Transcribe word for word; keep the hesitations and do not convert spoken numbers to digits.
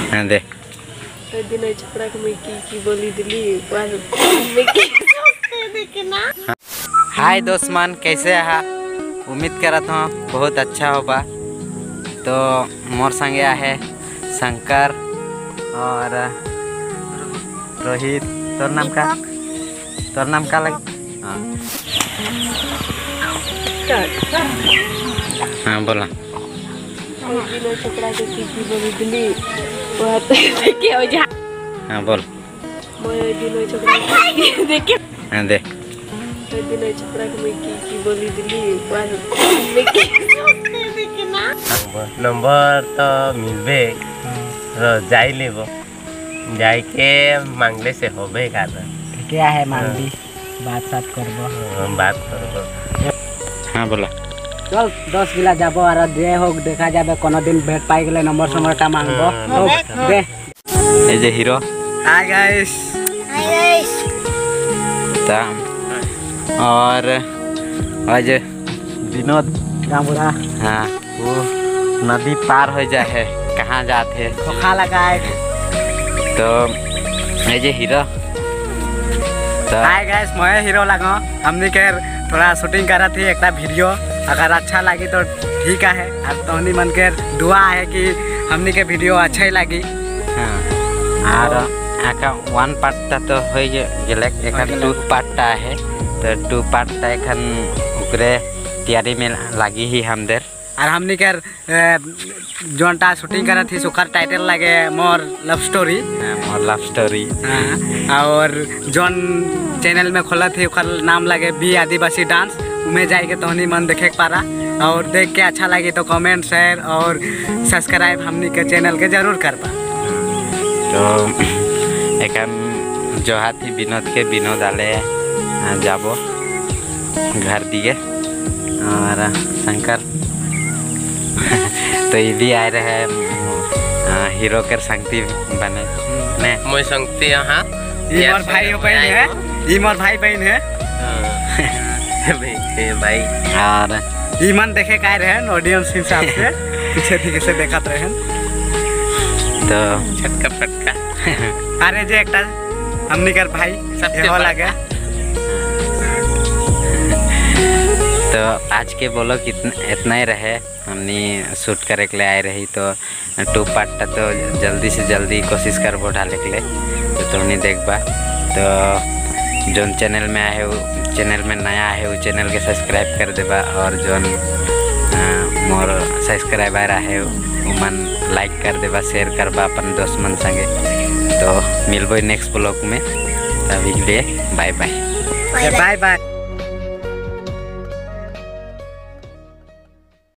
हाँ दे दिन छपड़ा के मैं की की बोली दिली मैं की देखे ना। हाय दोस्तमान, कैसे है? उम्मीद करत हूँ बहुत अच्छा होगा। तो मोर संगे है शंकर और रोहित। तोर नाम का तोर नाम का लग? हाँ हाँ बोला। दिन छपड़ा के की की बोली दिली देखे हो जा। हाँ बोल। मैं दिन छपड़ा के देखे हाँ दे दिन छपड़ा के मैं की की बोली दिली मैं की देखे ना। नंबर तो मिलबे जाई लेबो जाई के मांगले से होबे का क्या है मांगली बात साथ करबो बात करबो। हाँ बोला। चल दस गिला जाबो और दे हो देखा जाबे कोनो दिन भेट पाई गेले नंबर समर का मांगबो तो दे। A J hero. Hi guys. Hi guys. और आज विनोद क्या बोला? हाँ वो नदी पार हो जाए है, कहाँ जाते हैं खोखा लगा है तो ये जे हीरो। तो हाय गाइस, मैं हीरो लगा। हमने के थोड़ा शूटिंग करा थी एक वीडियो, अगर अच्छा लगी तो ठीक है। और तोहनी मन के दुआ है कि हमने के वीडियो अच्छा ही लगी। हाँ और आका वन पार्ट तो हो गेले, एखन टू पार्ट है तो टू पार्ट एखन उकरे तैयारी में लगी ही हम देर। और हमने के जोनटा शूटिंग करा थी सुकर टाइटल लगे more love story. More love story. हाँ और जोन चैनल में खोला थी उकर नाम लगे बी आदिवासी डांस। उमें जाएगा तो हनी मन देखे पारा और देख के अच्छा लगे तो कमेंट शेयर और सब्सक्राइब हमनी के चैनल के जरूर कर पा। तो एखन जो हाथी विनोद के विनोद आले जाबो घर दिए और शंकर तो ये भी आए रहे हीरो के संगती बने ने मैं संगती यहाँ ये मोर भाई बहन है, ये मोर भाई बहन है भाई। और ये मन देखे का रहे ऑडियंस हिसाब से पीछे थी कैसे देखा रहे तो छटका फटका। अरे जे एकटा हमनी कर भाई सबसे हो लगे। तो आज के बोलो कितना इतना ही रहे, हमने शूट करे के लिए आए रही तो टू पार्ट तो जल्दी से जल्दी कोशिश करबो डाले के लिए तो तुमने देखबा। तो जोन चैनल में आए वो चैनल में नया है वो चैनल के सब्सक्राइब कर देबा और जोन मोर सब्सक्राइबर है वो मन लाइक कर देबा, शेयर करबा अपन दोस्त मन संगे। तो मिलबो नेक्स्ट ब्लॉग में, तभी के लिए बाय बाय बाय बाय।